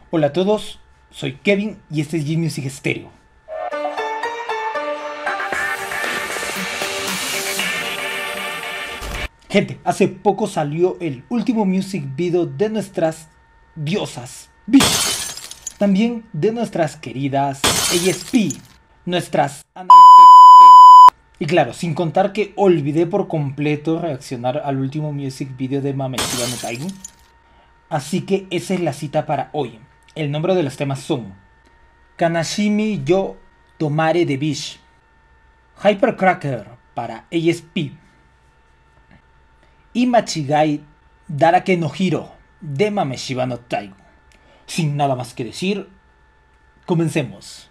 Hola a todos, soy Kevin y este es G-Music Stereo. Gente, hace poco salió el último music video de nuestras diosas bitch, también de nuestras queridas ASP, nuestras y claro, sin contar que olvidé por completo reaccionar al último music video de Mameshiba no Taigu. Así que esa es la cita para hoy. El nombre de los temas son Kanashimi yo Tomare de Bish, Hypercracker para ASP y Machigai Darake no Hiro de Mameshiba no Taigu. Sin nada más que decir, comencemos.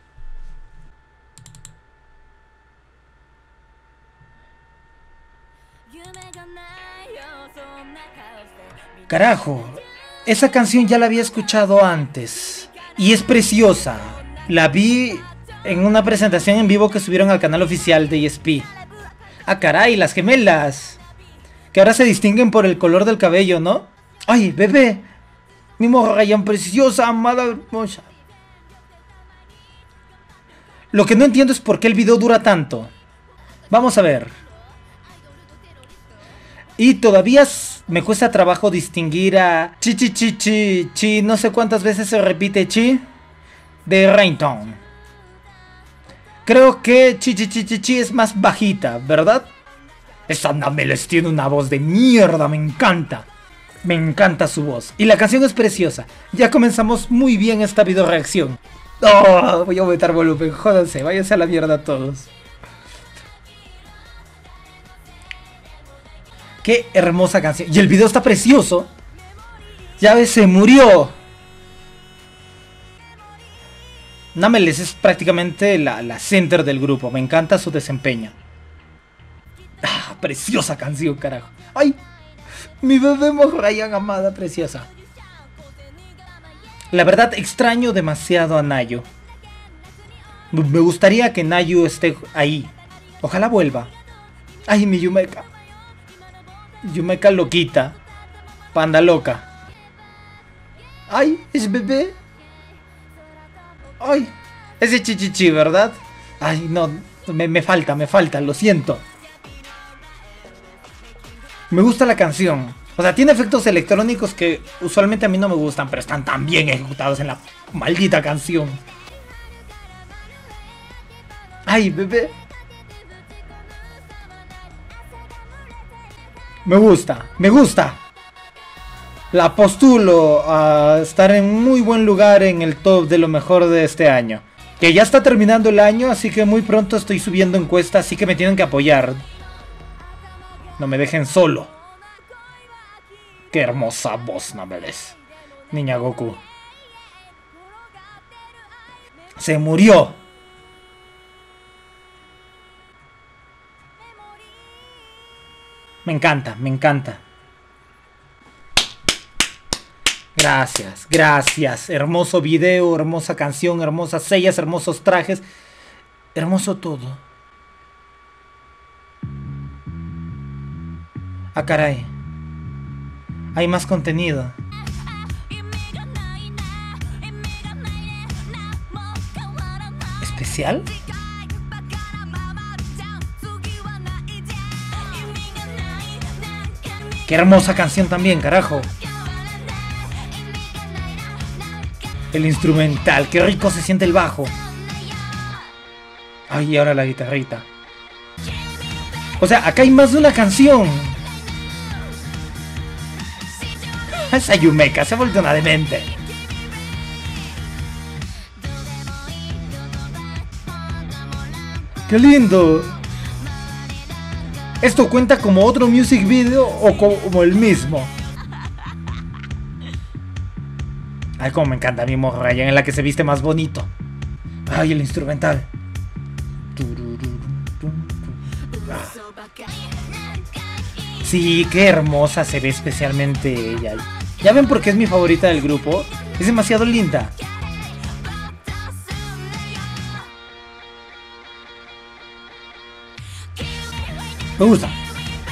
Carajo, esa canción ya la había escuchado antes y es preciosa. La vi en una presentación en vivo que subieron al canal oficial de ESP. Ah, caray, las gemelas, que ahora se distinguen por el color del cabello, ¿no? Ay, bebé, mi morrayán preciosa, amada, hermosa. Lo que no entiendo es por qué el video dura tanto. Vamos a ver. Y todavía me cuesta trabajo distinguir a chi, no sé cuántas veces se repite chi, de Raintown. Creo que chi es más bajita, ¿verdad? Esa Nameles tiene una voz de mierda, me encanta. Me encanta su voz. Y la canción es preciosa. Ya comenzamos muy bien esta video reacción. Oh, voy a aumentar volumen, jódanse, váyanse a la mierda todos. Qué hermosa canción. Y el video está precioso. Ya ves, se murió. Nameles es prácticamente la center del grupo. Me encanta su desempeño. Ah, preciosa canción, carajo. Ay, mi bebé Morrayán amada, preciosa. La verdad, extraño demasiado a Nayu. Me gustaría que Nayu esté ahí. Ojalá vuelva. Ay, mi Yumeka. Yumeka loquita. Panda loca. Ay, es bebé. Ay, ese chichichi, ¿verdad? Ay, no, me falta, lo siento. Me gusta la canción. O sea, tiene efectos electrónicos que usualmente a mí no me gustan, pero están tan bien ejecutados en la maldita canción. Ay, bebé. Me gusta. La postulo a estar en muy buen lugar en el top de lo mejor de este año. Que ya está terminando el año, así que muy pronto estoy subiendo encuestas, así que me tienen que apoyar. No me dejen solo. Qué hermosa voz, Nameles. Niña Goku. Se murió. Me encanta. Gracias. Hermoso video, hermosa canción, hermosas sellas, hermosos trajes. Hermoso todo. Ah, caray. Hay más contenido. ¿Especial? Qué hermosa canción también, carajo. El instrumental, qué rico se siente el bajo. Ay, y ahora la guitarrita. O sea, acá hay más de una canción. Esa Yumeka se ha vuelto una demente. ¡Qué lindo! ¿Esto cuenta como otro music video o como el mismo? Ay, como me encanta mi Morrayán, en la que se viste más bonito. Ay, el instrumental. Sí, qué hermosa se ve especialmente ella. ¿Ya ven por qué es mi favorita del grupo? Es demasiado linda.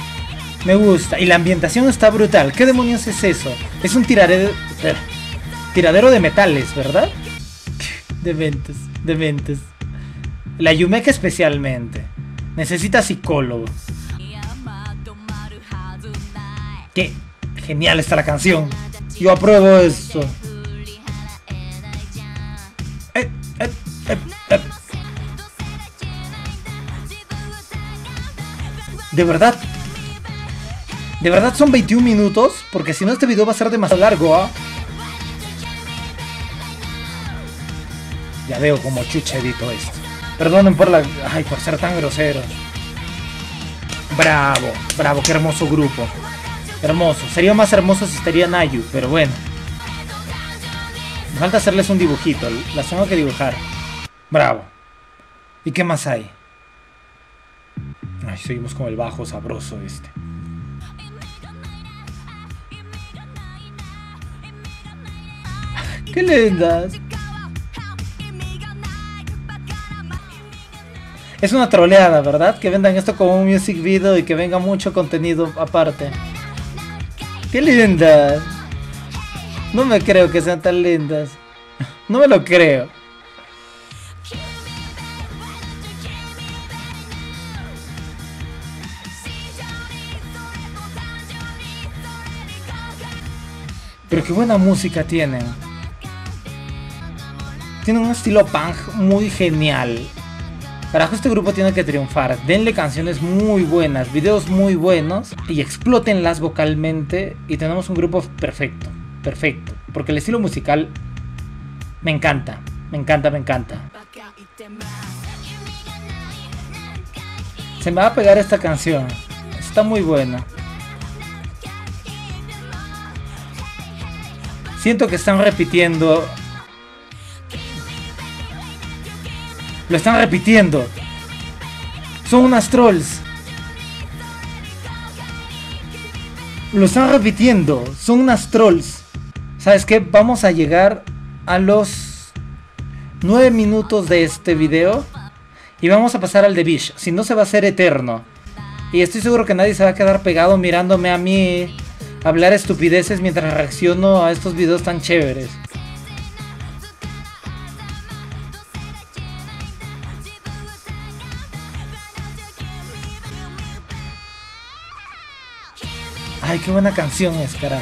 Me gusta. Y la ambientación está brutal. ¿Qué demonios es eso? Es un Tiradero de metales, ¿verdad? Dementes, dementes. La Yumeka especialmente. Necesita psicólogo. Qué genial está la canción. Yo apruebo esto. Eh. De verdad son 21 minutos, porque si no este video va a ser demasiado largo, ¿ah? Ya veo como chucha edito esto. Perdonen por la... Ay, por ser tan grosero. Bravo, bravo, qué hermoso grupo. Hermoso. Sería más hermoso si estaría Nayu, pero bueno. Me falta hacerles un dibujito. Las tengo que dibujar. Bravo. ¿Y qué más hay? Ay, seguimos con el bajo sabroso este. ¡Qué lindas! Es una troleada, ¿verdad? Que vendan esto como un music video y que venga mucho contenido aparte. ¡Qué lindas! No me creo que sean tan lindas. No me lo creo. Pero qué buena música tienen. Tienen un estilo punk muy genial. Carajo, este grupo tiene que triunfar. Denle canciones muy buenas, videos muy buenos y explótenlas vocalmente y tenemos un grupo perfecto. Perfecto. Porque el estilo musical me encanta. Me encanta, me encanta. Se me va a pegar esta canción. Está muy buena. Siento que están repitiendo. Lo están repitiendo. Son unas trolls. Lo están repitiendo. Son unas trolls. ¿Sabes qué? Vamos a llegar a los 9 minutos de este video. Y vamos a pasar al de Bish. Si no, se va a hacer eterno. Y estoy seguro que nadie se va a quedar pegado mirándome a mí hablar estupideces mientras reacciono a estos videos tan chéveres. Ay, qué buena canción es, carajo.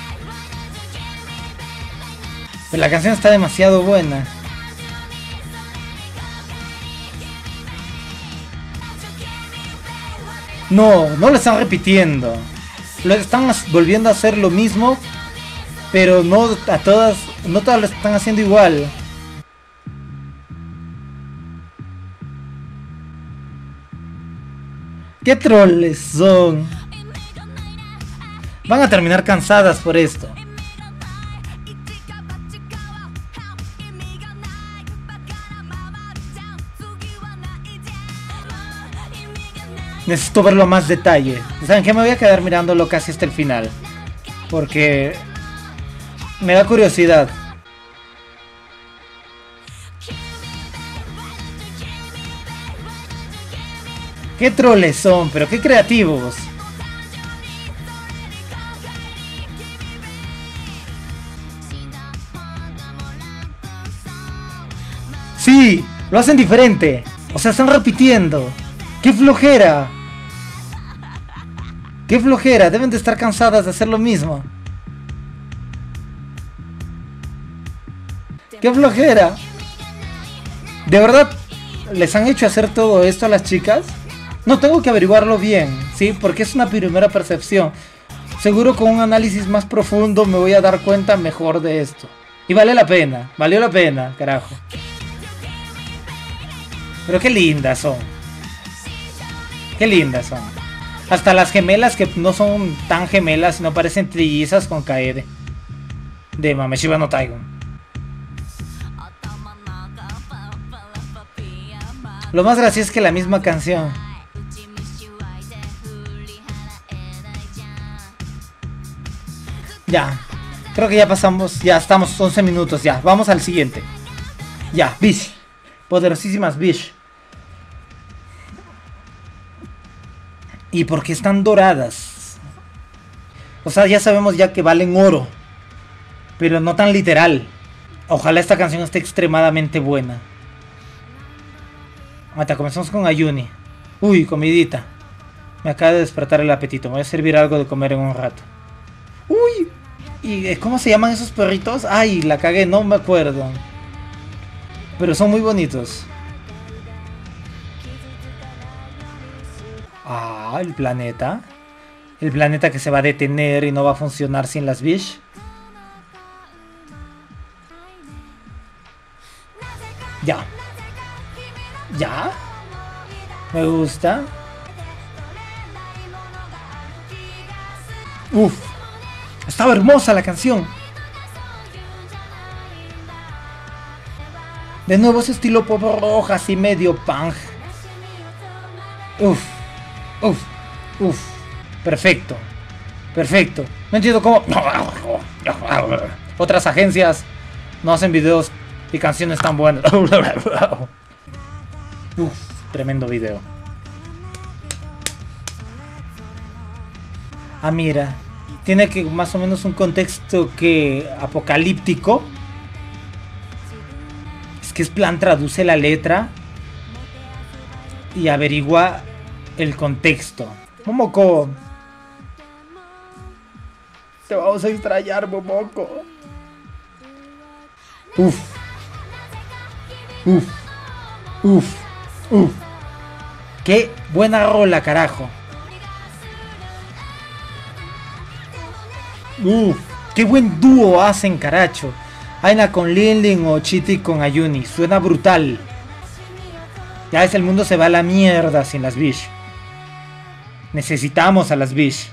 Pero la canción está demasiado buena. No, no lo están repitiendo. Lo están volviendo a hacer lo mismo, pero no a todas, no todas lo están haciendo igual. ¿Qué troles son? Van a terminar cansadas por esto. Necesito verlo a más detalle. ¿Saben qué? Me voy a quedar mirándolo casi hasta el final. Porque me da curiosidad. ¿Qué troles son? Pero qué creativos. Sí, lo hacen diferente. O sea, están repitiendo. ¡Qué flojera! ¡Qué flojera! Deben de estar cansadas de hacer lo mismo. ¡Qué flojera! ¿De verdad les han hecho hacer todo esto a las chicas? No, tengo que averiguarlo bien, ¿sí? Porque es una primera percepción. Seguro con un análisis más profundo me voy a dar cuenta mejor de esto. Y vale la pena, valió la pena, carajo. Pero qué lindas son. Qué lindas son. Hasta las gemelas que no son tan gemelas, no parecen trillizas con Kaede. De Mameshiba no Taigon. Lo más gracioso es que la misma canción. Ya. Creo que ya pasamos. Ya estamos 11 minutos. Ya. Vamos al siguiente. Ya. Bish. Poderosísimas Bish. ¿Y por qué están doradas? O sea, ya sabemos ya que valen oro. pero no tan literal. Ojalá esta canción esté extremadamente buena. Hasta comenzamos con Ayuni. Uy, comidita. Me acaba de despertar el apetito. Me voy a servir algo de comer en un rato. Uy. ¿Y cómo se llaman esos perritos? Ay, la cagué, no me acuerdo. Pero son muy bonitos. Ah, el planeta. El planeta que se va a detener y no va a funcionar sin las Bish. Ya. Ya. Me gusta. Uf. Estaba hermosa la canción. De nuevo ese estilo pop roja, así medio punk. Uf. Uf. Uf. Perfecto. Perfecto. No entiendo cómo... Otras agencias no hacen videos y canciones tan buenas. Uf, tremendo video. Ah, mira. Tiene que más o menos un contexto que apocalíptico. Es que es plan, traduce la letra y averigua el contexto. Momoko. Te vamos a extrañar, Momoko. Uf. Uf. Uf. Uf. Qué buena rola, carajo. Uf. Qué buen dúo hacen, caracho. Aina con Linlin o Chiti con Ayuni. Suena brutal. Ya es, el mundo se va a la mierda sin las Bish. Necesitamos a las Bish.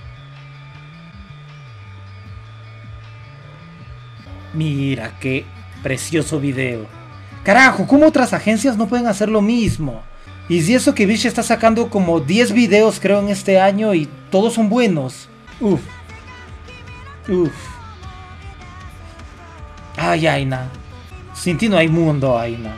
Mira qué precioso video. Carajo, ¿cómo otras agencias no pueden hacer lo mismo? Y si eso que Bish está sacando como 10 videos creo en este año y todos son buenos. Uf. Uf. Ay, Aina. Sin ti no hay mundo, Aina.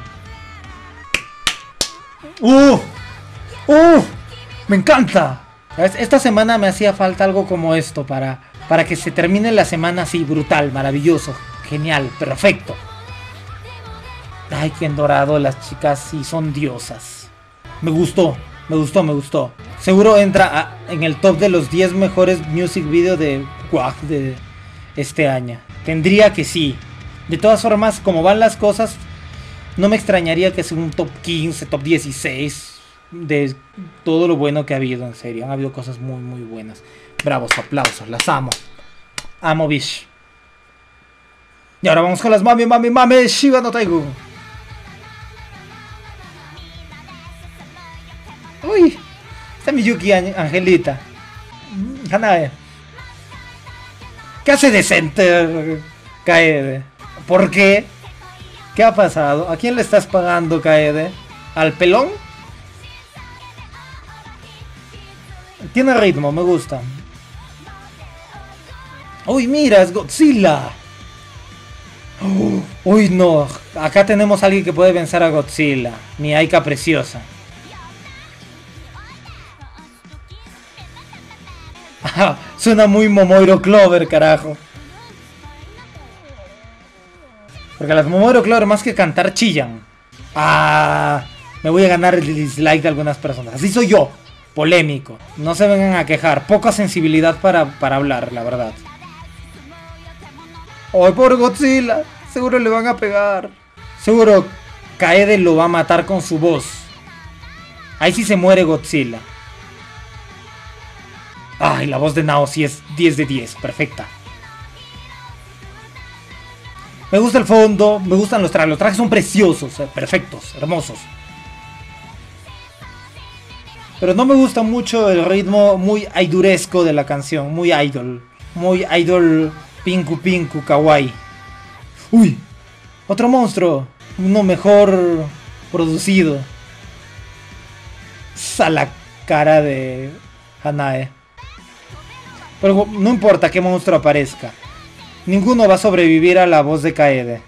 ¡Uf! ¡Uf! ¡Me encanta! Esta semana me hacía falta algo como esto para que se termine la semana así, brutal, maravilloso, genial, perfecto. Ay, qué en dorado, las chicas sí son diosas. Me gustó, me gustó, me gustó. Seguro entra en el top de los 10 mejores music video de WAG de este año. Tendría que sí. De todas formas, como van las cosas, no me extrañaría que sea un top 15, top 16 de todo lo bueno que ha habido, en serio. Han habido cosas muy, muy buenas. Bravos, aplausos, las amo. Amo Bish. Y ahora vamos con las mami, mami, mami, Shiba no Taigu. Uy, está mi Yuki Angelita. Hanae. ¿Qué hace de center, Kaede? ¿Por qué? ¿Qué ha pasado? ¿A quién le estás pagando, Kaede? ¿Al pelón? Tiene ritmo, me gusta. Uy, mira, es Godzilla. Uy, no. Acá tenemos a alguien que puede vencer a Godzilla. Mi Aika preciosa. Suena muy Momoiro Clover, carajo. Porque las Momoiro Clover más que cantar chillan. Me voy a ganar el dislike de algunas personas. Así soy yo. Polémico. No se vengan a quejar. Poca sensibilidad para hablar, la verdad. ¡Ay, por Godzilla! Seguro le van a pegar. Seguro Kaede lo va a matar con su voz. Ahí sí se muere Godzilla. Ay, la voz de Nao sí es 10 de 10. Perfecta. Me gusta el fondo. Me gustan los trajes. Los trajes son preciosos. Perfectos. Hermosos. Pero no me gusta mucho el ritmo muy aiduresco de la canción. Muy idol. Muy idol pinku pinku kawaii. ¡Uy! Otro monstruo. Uno mejor producido. A la cara de Hanae. Pero no importa qué monstruo aparezca. Ninguno va a sobrevivir a la voz de Kaede.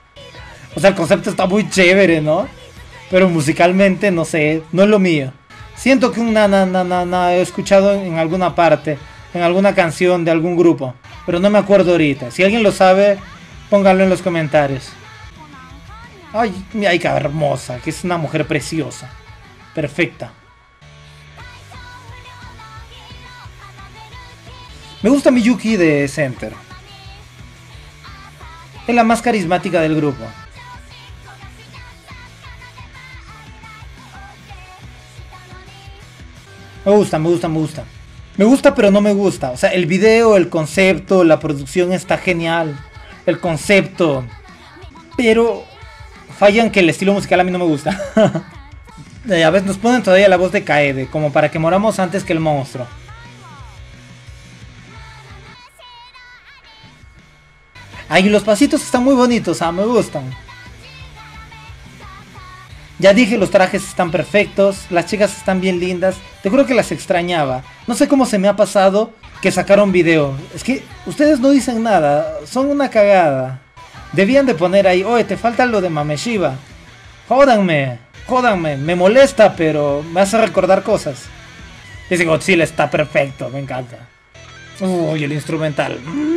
O sea, el concepto está muy chévere, ¿no? Pero musicalmente, no sé, no es lo mío. Siento que un na he escuchado en alguna parte, en alguna canción de algún grupo, pero no me acuerdo ahorita. Si alguien lo sabe, pónganlo en los comentarios. Ay, ay, qué hermosa, que es una mujer preciosa. Perfecta. Me gusta Miyuki de Center. Es la más carismática del grupo. Me gusta, me gusta, me gusta. Me gusta, pero no me gusta. O sea, el video, el concepto, la producción está genial. El concepto. Pero fallan que el estilo musical a mí no me gusta. A veces nos ponen todavía la voz de Kaede, como para que moramos antes que el monstruo. Ay, los pasitos están muy bonitos, me gustan. Ya dije, los trajes están perfectos, las chicas están bien lindas. Te juro que las extrañaba. No sé cómo se me ha pasado que sacaron video. Es que ustedes no dicen nada, son una cagada. Debían de poner ahí, oye, te falta lo de Mameshiba. Jódanme, jódanme, me molesta, pero me hace recordar cosas. Ese Godzilla está perfecto, me encanta. Uy, el instrumental.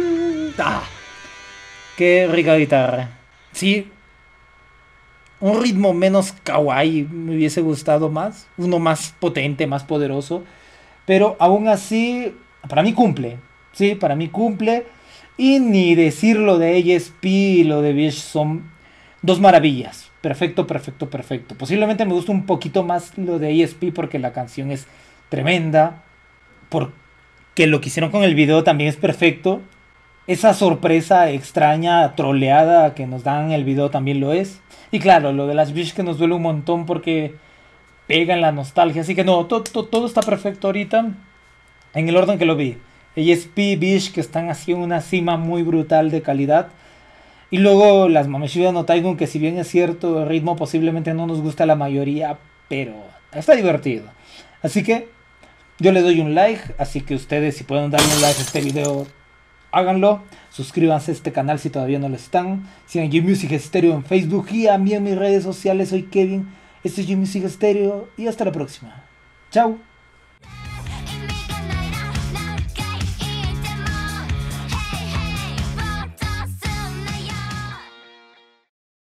Qué rica guitarra. Sí, un ritmo menos kawaii me hubiese gustado más. Uno más potente, más poderoso. Pero aún así, para mí cumple. Sí, para mí cumple. Y ni decir lo de ASP y lo de Bish son dos maravillas. Perfecto, perfecto, perfecto. Posiblemente me gusta un poquito más lo de ASP porque la canción es tremenda. Porque lo que hicieron con el video también es perfecto. Esa sorpresa extraña, troleada que nos dan en el video también lo es. Y claro, lo de las Bish que nos duele un montón porque pega en la nostalgia. Así que no, todo está perfecto ahorita en el orden que lo vi. ASP, Bish que están así en una cima muy brutal de calidad. Y luego las Mameshiba no Taigun, que si bien es cierto, el ritmo posiblemente no nos gusta a la mayoría, pero está divertido. Así que yo le doy un like, así que ustedes si pueden darle un like a este video, háganlo. Suscríbanse a este canal si todavía no lo están. Sigan G-Music Stereo en Facebook y a mí en mis redes sociales. Soy Kevin, esto es G-Music Stereo y hasta la próxima. Chao.